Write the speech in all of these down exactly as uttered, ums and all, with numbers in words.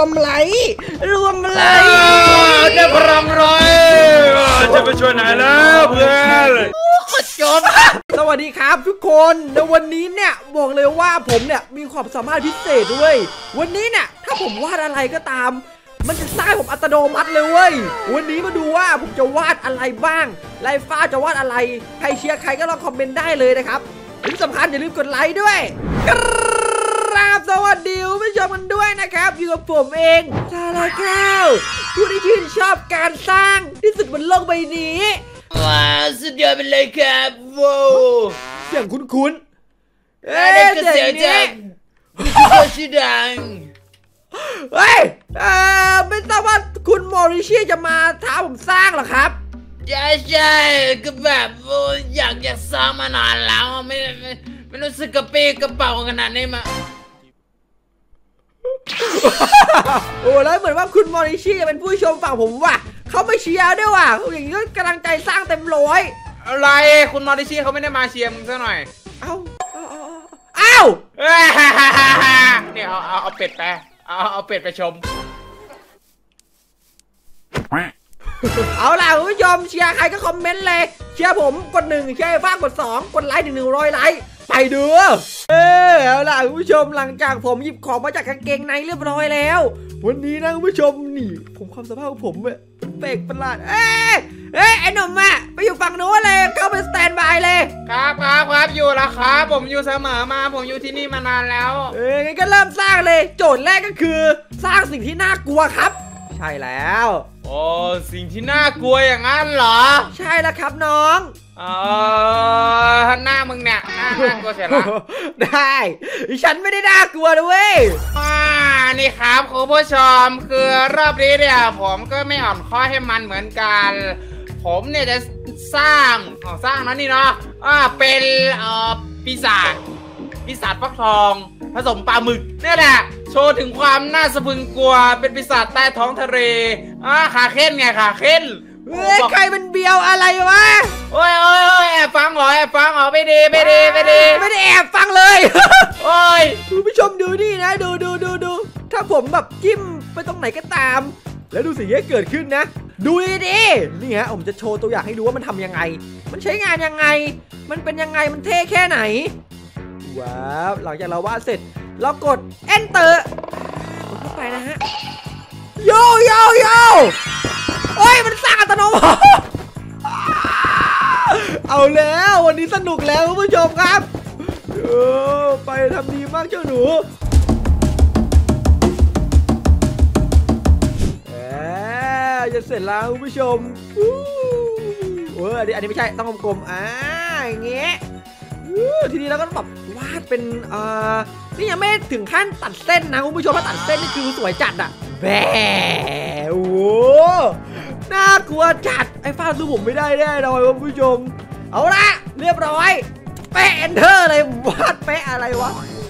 มไลค์รวมไลค์ได้พลังร้อยจะไปช่วยไหนแล้วเพื่อนจบสวัสดีครับทุกคนในวันนี้เนี่ยบอกเลยว่าผมเนี่ยมีความสามารถพิเศษด้วยวันนี้เนี่ยถ้าผมวาดอะไรก็ตามมันจะสร้างผมอัตโนมัติเลยเว้ยวันนี้มาดูว่าผมจะวาดอะไรบ้างไลฟ้าจะวาดอะไรใครเชียร์ใครก็ลองคอมเมนต์ได้เลยนะครับที่สำคัญอย่าลืมกดไลค์ด้วยครับสวัสดีผู้ชมกันด้วยนะครับอยู่กับผมเองชาลาแก้วผู้ที่ชื่นชอบการสร้างที่สุดบนโลกใบนี้ว้าวสุดยอดไปเลยครับว้าวเสียงคุ้นๆเอ๊ะเสียงจากผู้ชื่อดังเฮ้ยเอ่อไม่ทราบว่าคุณมอริเชียจะมาท้าผมสร้างหรอครับใช่ใช่ก็แบบอยากอยากสร้างมานานแล้วไม่ไม่ไม่รู้สึกกระเปี้กระเป๋าขนาดนี้มาโอ้แล้วเหมือนว่าคุณมอริเชียจะเป็นผู้ชมฝั่งผมว่ะเขาไม่เชียร์ด้วยว่ะอย่างนี้ก็กำลังใจสร้างเต็มร้อยอะไรคุณมอริเชียเขาไม่ได้มาเชียร์มึงซะหน่อยเอ้าเอ้าเนี่ยเอาเอาเอาเป็ดไปเอาเอาเป็ดไปชมเอาล่ะคุณผู้ชมเชียร์ใครก็คอมเมนต์เลยเชียร์ผมกดหนึ่งเชียร์ฟ้ากดสองกดไลค์ถึงหนึ่งร้อยไลค์ไปดูเออเอาล่ะคุณผู้ชมหลังจากผมหยิบของมาจากกางเกงในเรียบร้อยแล้ววันนี้นะคุณผู้ชมนี่ผมความสามารถของผมเนี่ยแปลกประหลาดเอ๊ะเอ๊ะไอ้หนุ่มอะไปอยู่ฝั่งโน้นเลยเข้าไปสแตนบายเลยครับครับครับอยู่แล้วครับผมอยู่เสมอมาผมอยู่ที่นี่มานานแล้วเอ้ยงั้นก็เริ่มสร้างเลยโจทย์แรกก็คือสร้างสิ่งที่น่ากลัวครับใช่แล้วโอ้สิ่งที่น่ากลัวอย่างนั้นเหรอใช่แล้วครับน้องเออหน้ามึงเนี่ยหน้าน่ากลัวเสียละได้ฉันไม่ได้น่ากลัวนะเว้ยอ่านี่ครับคุณผู้ชมคือรอบนี้เนี่ยผมก็ไม่อ่อนข้อให้มันเหมือนกันผมเนี่ยจะสร้างอ๋อสร้างนั้นนี่เนาะอ่าเป็นเอ่อปีศาจปีศาจฟักทองผสมปลาหมึกนี่แหละโชว์ถึงความน่าสะพรึงกลัวเป็นปีศาจใต้ท้องทะเลอ่าขาเข้นไงขาเข้นเฮ้ยใครเป็นเบียวอะไรวะโอ้ยโอ้ยโอ้ยแอบฟังเหรอแอบฟังเหรอไม่ดีไม่ดีไม่ดีไม่ได้แอบฟังเลยโอ้ยคุณผู้ชมดูนี่นะดูดูดูดูถ้าผมแบบจิ้มไปตรงไหนก็ตามแล้วดูสิ่งที่เกิดขึ้นนะดูดินี่ฮะผมจะโชว์ตัวอย่างให้ดูว่ามันทำยังไงมันใช้งานยังไงมันเป็นยังไงมันเท่แค่ไหนว้าวหลังจากเราวาดเสร็จเรากด enter กดเข้าไปนะฮะโยโยโยโอ้ยมันสร้างอัตโนมัติเอาแล้ววันนี้สนุกแล้วคุณผู้ชมครับเออไปทำดีมากเจ้าหนูเออจะเสร็จแล้วคุณผู้ชมเอออันนี้อันนี้ไม่ใช่ต้องกลมๆอ่าอย่างเงี้ยทีนี้เราก็แบบวาดเป็นอ่านี่ยังไม่ถึงขั้นตัดเส้นนะคุณผู้ชมถ้าตัดเส้นนี่คือสวยจัดอะแหมโอ้โหน่ากลัวจัดไอ้ฟ้าสู้ผมไม่ได้แน่นอนคุณผู้ชมเอาละเรียบร้อยแปะ enter เลยวาดแปะอะไรวะ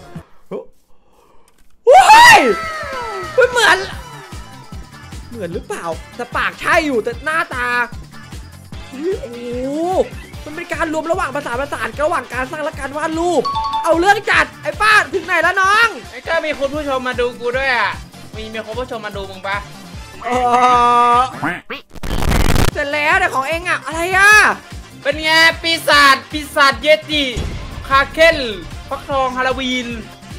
โอ้ยไม่เหมือนเหมือนหรือเปล่าแต่ปากใช่อยู่แต่หน้าตาโอ้มันเป็นการรวมระหว่างภาษาประสานระหว่างการสร้างและการวาดรูปเอาเรื่องจัดไอ้ป้าถึงไหนแล้วน้องไอ้ก็มีคุณผู้ชมมาดูกูด้วยอ่ะมีมีคุณผู้ชมมาดูมึงปะเออเสร็จแล้วแต่ของเองอ่ะอะไรอ่ะเป็นไงปีศาจปีศาจเยติคาเคนฟักทองฮาโลวีน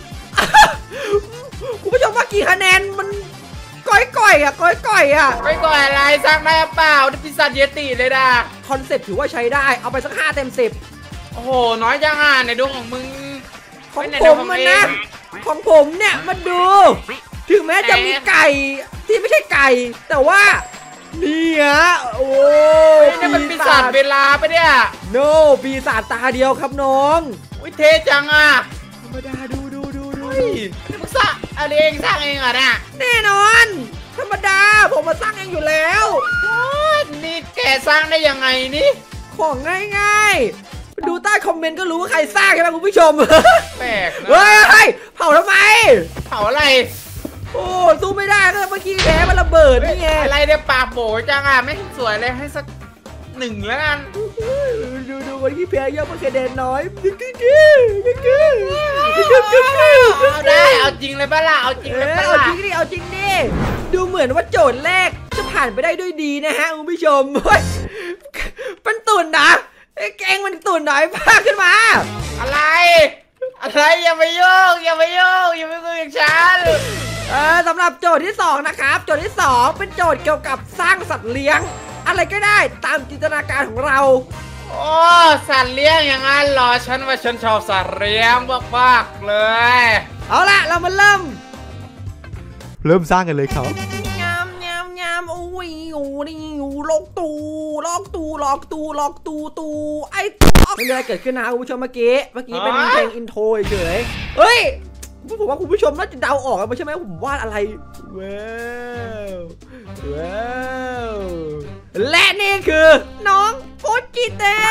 คุณผู้ชมว่ากี่คะแนนมันก้อยก่อยอ่ะก้อยก่อยอ่ะก้อยก่อยอะไรสร้างได้เปล่านี่ปีศาจเยติเลยนะคอนเซ็ปต์ถือว่าใช้ได้เอาไปสักห้าเต็มสิบโอ้โหน้อยจังอ่ะในดวงของมึงของผมมันนะของผมเนี่ยมาดูถึงแม้จะมีไก่ที่ไม่ใช่ไก่แต่ว่านี่ฮะโอ้นี่มันปีศาจเวลาไปเนี่ยโนปีศาจตาเดียวครับน้องวิเทจังอ่ะธรรมดาดูดูดูดูนี่มึงสร้างอะไรเองสร้างเองเหรอเนี่ยแน่นอนธรรมดาผมมาสร้างเองอยู่แล้วนี่แกสร้างได้ยังไงนี่ของง่ายๆดูใต้คอมเมนต์ก็รู้ว่าใครสร้างใช่ไหมคุณผู้ชมแปลกเฮ้ยเผาทำไมเผาอะไรโอ้สู้ไม่ได้ก็เมื่อกี้แพ้มันระเบิดนี่ไงอะไรเนี่ยปากโบจังอ่ะไม่สวยเลยให้สักหนึ่งแล้วกันดูดูวันที่แพ้เยอะมันกระเด็นน้อยกึ๊กกึ๊กกึ๊กกึ๊กกึ๊กกึ๊กกึ๊กกึ๊กเอาได้เอาจริงเลยป่ะล่ะเอาจริงเลยป่ะล่ะเอาจริงดิเอาจริงดิดูเหมือนว่าโจทย์แรกจะผ่านไปได้ด้วยดีนะฮะคุณผู้ชมเป็นตุ่นนะแกงมันตุ่นหน่อยพาขึ้นมาอะไรอะไรอย่าไปโยกอย่าไปโยกอย่าไปคุยกับฉันเออสำหรับโจทย์ที่สองนะครับโจทย์ที่สองเป็นโจทย์เกี่ยวกับสร้างสัตว์เลี้ยงอะไรก็ได้ตามจินตนาการของเราโอ้สัตว์เลี้ยงอย่างนั้นเหรอฉันว่าฉันชอบสัตว์เลี้ยงมากๆเลยเอาละเรามาเริ่มเริ่มสร้างกันเลยครับยามยามยามโอ้ยโอ้นี่โอ้ล็อกตูล็อกตูล็อกตูล็อกตูตูไอตูไม่มีอะไรเกิดขึ้นนะคุณผู้ชมเมื่อกี้เมื่อกี้เป็นเพลงอินโทรเฉยเฮ้ยผมว่าคุณผู้ชมน่าจะเดาออกกันใช่ไหมผมวาดอะไรว้าวว้าวและนี่คือน้องโปจิเตะ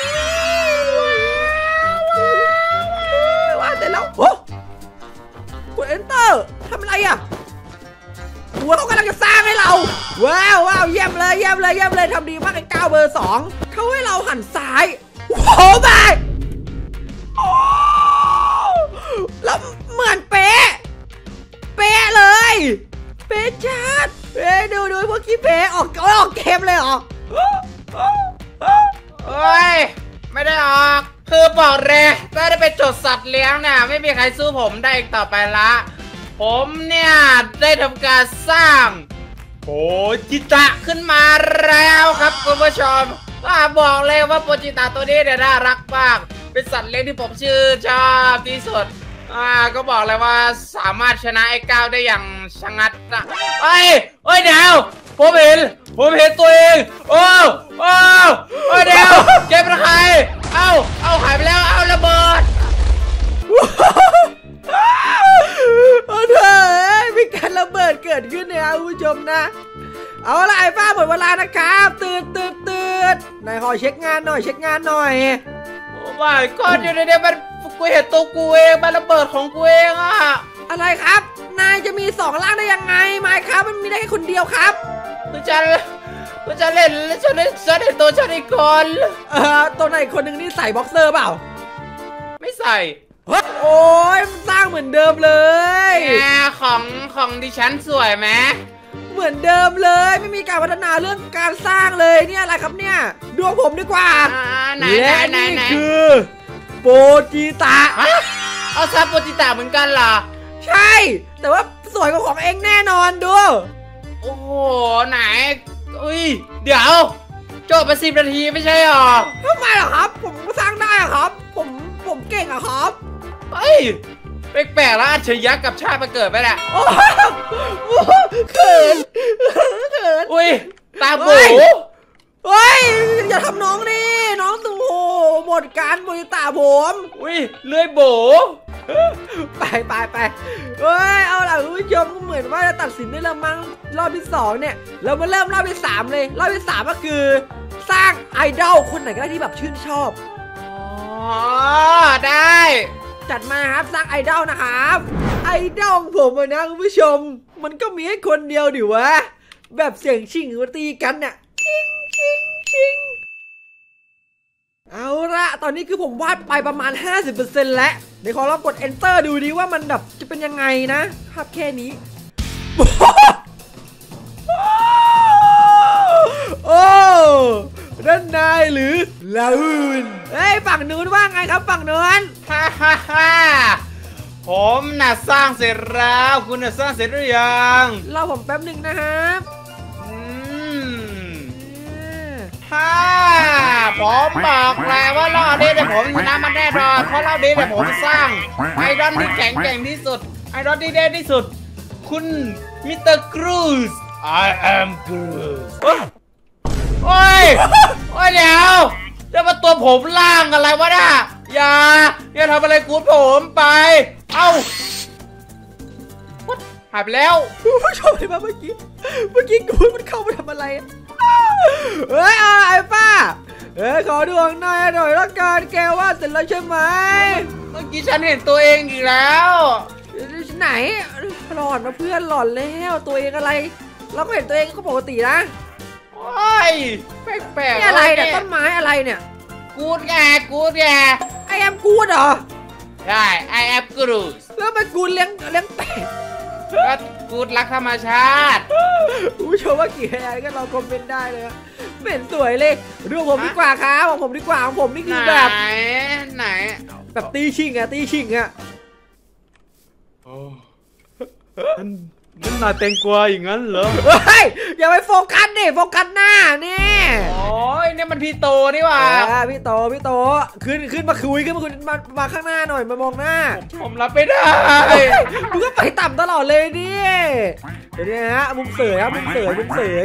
ว้าวแต่แล้วโอ้กด enter ทำอะไรอ่ะหัวเขากำลังจะสร้างให้เราว้าวว้าวเยี่ยมเลยเยี่ยมเลยเยี่ยมเลยทำดีมากไอ้ก้าวเบอร์สองเขาให้เราหันซ้ายโอ้โหโอ้แล้วเหมือนเป๊ะเป๊ะเลยเป๊ะจัดเอ้ดูดูพวกขี้เป๊ะออกออกเกมเลยเหรอเฮ้ยไม่ได้ออกคือบอกเลยถ้าได้ไปจดสัตว์เลี้ยงเนี่ยไม่มีใครสู้ผมได้อีกต่อไปละผมเนี่ยได้ทำการสร้างโปจิตะขึ้นมาแล้วครับคุณผู้ชมก็บอกเลยว่าโปจิตะตัวนี้เนี่ยน่ารักมากเป็นสัตว์เลี้ยงที่ผมชื่นชอบที่สุดอ่าก็บอกเลยว่าสามารถชนะไอ้ก้าวได้อย่างชะงัดนะเอ้ยเอ้ยเดี๋ยวผมเห็นผมเห็นตัวเองโอ้โอ้โอ้เดี๋ยวเก็บเป็นใครเอ้าเอาหายไปแล้วเอาระเบิดโอ้เถอะมีการระเบิดเกิดขึ้นเนี่ยคุณผู้ชมนะเอาละไอ้ฟ้าหมดเวลานะครับตื่นตื่นตื่นนายขอเช็คงานหน่อยเช็คงานหน่อยโอ้ไม่ก็เดี๋ยวเดี๋ยวมันกูเห็นตัวกูเองมันระเบิดของกูเองอะอะไรครับนายจะมีสองร่างได้ยังไงไม่ครับมันมีได้แค่คนเดียวครับคือจะคือจะเล่นแล้วฉันได้ฉันได้ตัวฉันอีกคนเออตัวไหนคนหนึ่งนี่ใส่บ็อกเซอร์เปล่าไม่ใส่โอ้ยมันสร้างเหมือนเดิมเลยแหมของของดิฉันสวยไหมเหมือนเดิมเลยไม่มีการพัฒนาเรื่องการสร้างเลยเนี่ยอะไรครับเนี่ยดวงผมดีกว่าไหนไหนไหนไหนคือโปจิตะเอาซาโปจิตะเหมือนกันเหรอใช่แต่ว่าสวยกว่าของเองแน่นอนดูโอ้โหไหนอุ้ยเดี๋ยวจบไปสิบนาทีไม่ใช่หรอทำไมล่ะครับผมสร้างได้อะครับผมผมเก่งอะครับเฮ้ยแปลกๆแล้วอัจฉริยะกับชาติมาเกิดไปแหละโอ้เขินเขินอุ้ยตาบูเฮ้ยอย่าทำน้องดิน้องตู่หมดการบริตาผมอุ้ยเลื่อยโบไปไปไปเฮ้ยเอาล่ะคุณผู้ชมก็เหมือนว่าจะตัดสินได้แล้วมั้งรอบที่สองเนี่ยเรามาเริ่มรอบที่สามเลยรอบที่สามก็คือสร้างไอดอลคนไหนก็ได้ที่แบบชื่นชอบอ๋อได้จัดมาครับสร้างไอดอลนะครับไอดอลของผมนะคุณผู้ชมมันก็มีแค่คนเดียวดิวะแบบเสียงชิงมาตีกันเนี่ยชิงชิงชิงเอาละตอนนี้คือผมวาดไปประมาณ ห้าสิบเปอร์เซ็นต์ แล้วเดี๋ยวขอลองกด enter ดูดิว่ามันแบบจะเป็นยังไงนะครับแค่นี้โอ้ด้านในหรือลาอูนเฮ้ยฝั่งนู้นว่าไงครับฝั่งนู้นฮ่าฮ่าฮ่าผมน่ะสร้างเสร็จแล้วคุณน่ะสร้างเสร็จหรือยังรอผมแป๊บหนึ่งนะครับอืมฮ่าผมบอกแล้วว่ารอบนี้เดี๋ยวผมชนะมันแน่นอนเพราะรอบนี้เดี๋ยวผมสร้างไอดอลที่แข็งแกร่งที่สุดไอดอลที่เด่นที่สุดคุณมิสเตอร์ครูซ I am Cruz โอ้ยโอ้ยเดี๋ยวเดี๋ยวมาตัวผมล่างอะไรวะน่ะอย่าอย่าทำอะไรกูผมไปเอ้าหายไปแล้วผู้ชมเห็นไหมเมื่อกี้เมื่อกี้กูมันเข้ามาทำอะไรเฮ้ยไอ้ป้าเฮ้ยขอดวงหน่อยหน่อยละกันแกว่าเสร็จแล้วใช่ไหมเมื่อกี้ฉันเห็นตัวเองอีกแล้วไหนหลอนมาเพื่อนหลอนแล้วตัวเองอะไรเราก็เห็นตัวเองก็ปกตินะโอ้ยแปลกๆนี่อะไรเนี่ยต้นไม้อะไรเนี่ยกูดไงกูดไงไอแอมกูดเหรอใช่ I am Groot แล้วมันกูดเลี้ยงเลี้ยงเป็ดก็กูดรักธรรมชาติคุณผู้ชมว่ากี่คะแนนก็เราคอมเมนต์ได้เลยนะไม่เห็นสวยเลยดูผมดีกว่าครับของผมดีกว่าของผมนี่คือแบบไหนไหนแบบตีชิงอะตีชิงอะนั่นนายเต็งกวาอย่างนั้นเหรอเฮ้ยอย่าไปโฟกัสดิโฟกัสหน้านี่โอ้ยนี่มันพี่โตนี่หว่าอ่าพี่โตพี่โตขึ้นขึ้นมาคุยขึ้นมาคุยมามาข้างหน้าหน่อยมามองหน้าผมรับไม่ได้มึงก็ไปต่ำตลอดเลยดิเดี๋ยวนี้ฮะมุมเสยครับมุมเสยมุมเสย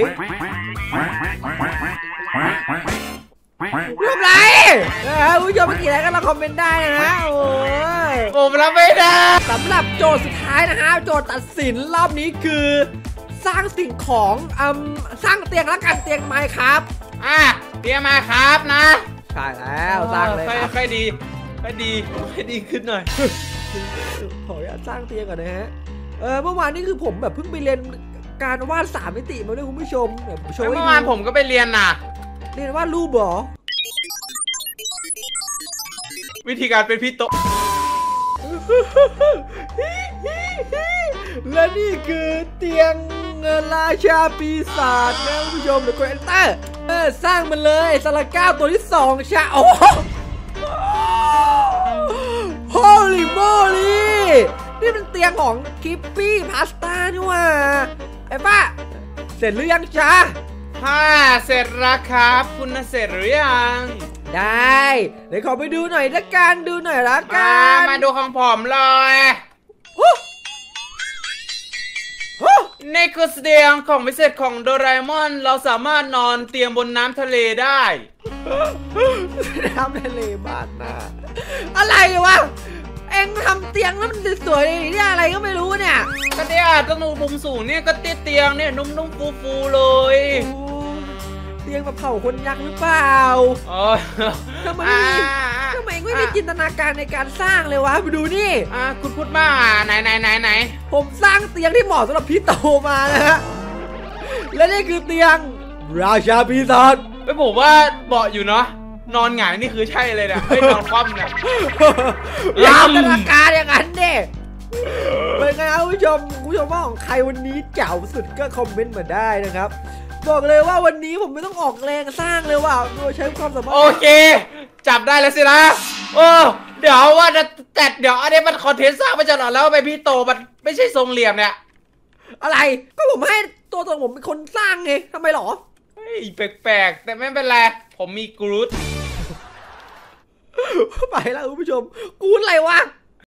ทำไรนะฮะคุณผู้ชมเมื่อกี้แล้วก็เราคอมเมนต์ได้นะโอ้ยผมรับไม่ได้สำหรับโจทย์สุดท้ายนะฮะโจทย์ตัดสินรอบนี้คือ สร้างสิ่งของอืมสร้างเตียงแล้วกันเตียงไม้ครับอ่ะเตรียมมาครับนะใช่แล้วสร้างเลยครับค่อยๆดีค่อยดีค่อยดีขึ้นหน่อยขออนุญาตสร้างเตียงก่อนนะฮะเออเมื่อวานนี้คือผมแบบเพิ่งไปเรียนการวาดสามมิติมาด้วยคุณผู้ชมเดี๋ยวผมโชว์ให้เมื่ดูอวานผมก็ไปเรียนน่ะเรียนวาดรูปเหรอวิธีการเป็นพี่โตและนี่คือเตียงราชาปีศาจนะคุณผู้ชมเดี๋ยวกด enter เออสร้างมันเลยสลักก้าวตัวที่สองชาโอ้โฮลิโมลี่นี่มันเตียงของคิปปี้พาสต้านี่หว่าไอ้ป้าเสร็จหรือยังจ๊ะฮ่าเสร็จแล้วครับคุณเสร็จหรือยังได้เดี๋ยวขอไปดูหน่อยละกันดูหน่อยละมากันมาดูของผมเลยโอ้โหนี่คือเตียงของพิเศษของโดราเอมอนเราสามารถนอนเตียงบนน้ำทะเลได้น้ำทะเลบ้านนาอะไรวะเอ็งทำเตียงแล้วมันสวยๆนี่อะไรก็ไม่รู้เนี่ยก็เนี่ยต้องดูมุมสูงเนี่ยก็เตี้ยเตียงเนี่ยนุ่มๆฟูๆเลยโอ้เตียงแบบเผ่าคนยักษ์หรือเปล่าอ๋อทำไมไม่มีอ่าทำไมไม่มีจินตนาการในการสร้างเลยวะไปดูนี่อ่าคุณพูดมาไหนไหนไหนไหนผมสร้างเตียงที่เหมาะสำหรับพี่โตมานะฮะและนี่คือเตียงราชาปีศาจไม่ผมว่าเบาะอยู่เนาะนอนหงายนี่คือใช่เลยเนี่ยไม่นอนคว่ำเนี่ยอย่าจินตนาการอย่างนั้นเด้เป็นไงครับคุณผู้ชมคุณผู้ชมว่าของใครวันนี้เจ๋วสุดก็คอมเมนต์มาได้นะครับบอกเลยว่าวันนี้ผมไม่ต้องออกแรงสร้างเลยว่ะโดยใช้ความสามารถโอเค จับได้แล้วสินะโอ้เดี๋ยวว่าจะแต่เดี๋ยวอันนี้มันคอนเทนต์สร้างไปจนหรอแล้วไปพี่โตมันไม่ใช่ทรงเหลี่ยมเนี่ยอะไรก็ผมให้ตัวตนผมเป็นคนสร้างไงทำไมหรอเฮ้ยแปลกๆแต่ไม่เป็นไรผมมีกรูดไปแล้วคุณผู้ชมกูอะไรวะ